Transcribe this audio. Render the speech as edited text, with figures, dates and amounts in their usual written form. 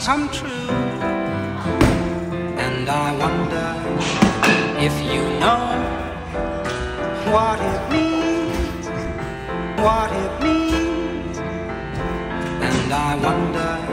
come true. And I wonder if you know what it means, what it means. And I wonder